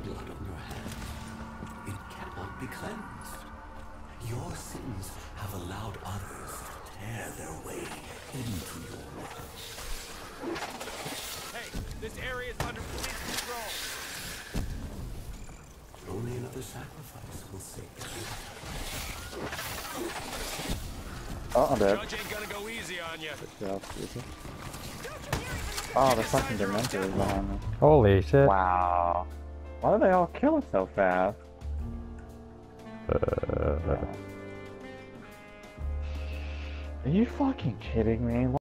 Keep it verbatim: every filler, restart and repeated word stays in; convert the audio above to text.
blood on your hands. It cannot be cleansed. Your sins have allowed others to tear their way into your world. Hey, this area is under police control. Only another sacrifice will save you. Oh, I'm dead. Judge ain't gonna go easy on you. Yeah, easy. Oh, the fucking Dementor is behind me. Holy shit. Wow. Why do they all kill us so fast? Uh, Are you fucking kidding me?